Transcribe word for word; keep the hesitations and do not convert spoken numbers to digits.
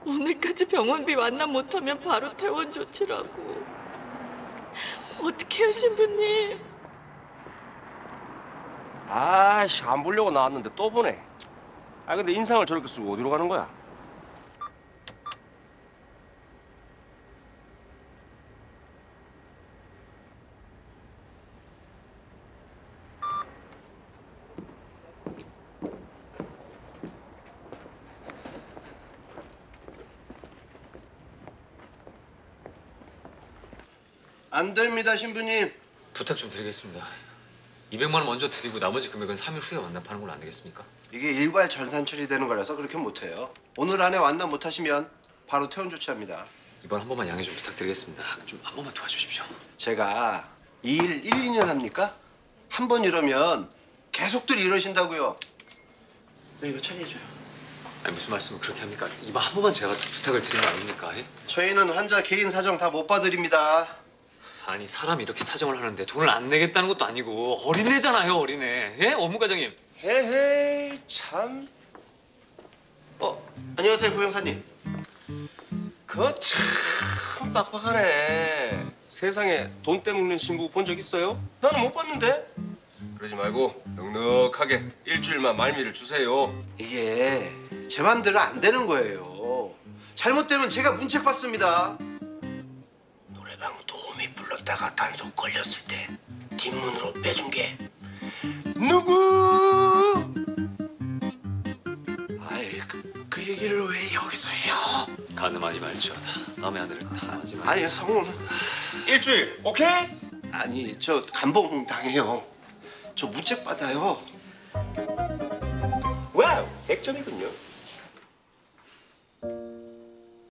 오늘까지 병원비 완납 못하면 바로 퇴원 조치라고. 어떡해요, 신부님? 아씨, 안 보려고 나왔는데 또 보네. 아 근데 인상을 저렇게 쓰고 어디로 가는 거야? 안 됩니다, 신부님. 부탁 좀 드리겠습니다. 이백만 원 먼저 드리고 나머지 금액은 삼 일 후에 완납하는 걸로 안 되겠습니까? 이게 일괄 전산 처리되는 거라서 그렇게 못해요. 오늘 안에 완납 못하시면 바로 퇴원 조치합니다. 이번 한 번만 양해 좀 부탁드리겠습니다. 좀 한 번만 도와주십시오. 제가 이 일 일, 이 년 합니까? 한 번 이러면 계속들 이러신다고요. 네, 이거 처리해줘요. 아니 무슨 말씀을 그렇게 합니까? 이번 한 번만 제가 부탁을 드린 거 아닙니까? 예? 저희는 환자 개인 사정 다 못 봐드립니다. 아니 사람이 이렇게 사정을 하는데 돈을 안 내겠다는 것도 아니고 어린애잖아요, 어린애. 예? 업무과장님. 헤헤 참. 어, 안녕하세요, 구형사님. 그거 참 빡빡하네. 세상에 돈 떼먹는 신부 본 적 있어요? 나는 못 봤는데. 그러지 말고 넉넉하게 일주일만 말미를 주세요. 이게 제 맘대로 안 되는 거예요. 잘못되면 제가 문책 받습니다. 노래방 도우미 불렀다가 단속 걸렸을 때 뒷문으로 빼준 게 누구? 아이, 그, 그 얘기를 왜 여기서 해요? 가늠하지 말지어다. 남의 아들을 탐하지 말. 아니, 성우. 일주일 오케이? 아니, 저 감봉 당해요. 저 문책 받아요. 와우 백 점이군요.